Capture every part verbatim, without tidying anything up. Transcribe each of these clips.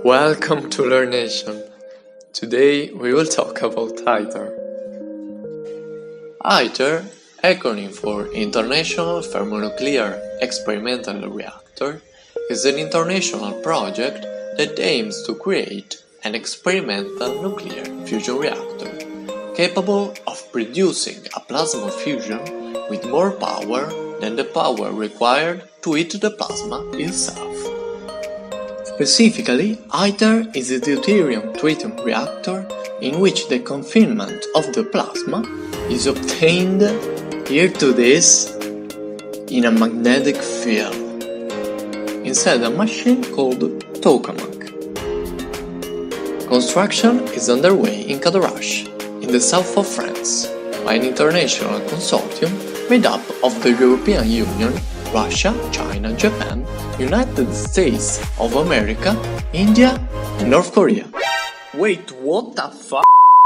Welcome to LearNation. Today we will talk about ITER. ITER, acronym for International Thermonuclear Experimental Reactor, is an international project that aims to create an experimental nuclear fusion reactor capable of producing a plasma fusion with more power than the power required to heat the plasma itself. Specifically, ITER is a deuterium-tritium reactor in which the confinement of the plasma is obtained, here to this, in a magnetic field, inside a machine called tokamak. Construction is underway in Cadarache, in the south of France, by an international consortium made up of the European Union, Russia, China, Japan, United States of America, India, and North Korea. Wait, what the fuck?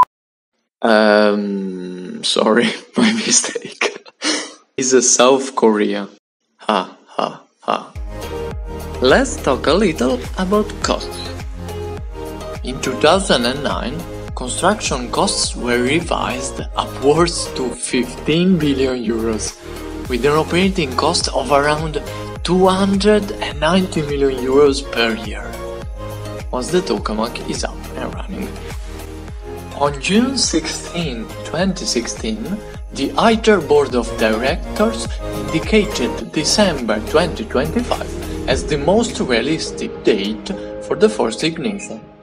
Um, sorry, my mistake. It's a South Korea. Ha, ha, ha. Let's talk a little about costs. In two thousand nine, construction costs were revised upwards to fifteen billion euros, with an operating cost of around two hundred ninety million euros per year, once the tokamak is up and running. On June sixteenth, twenty sixteen, the ITER Board of Directors indicated December twenty twenty-five as the most realistic date for the first ignition.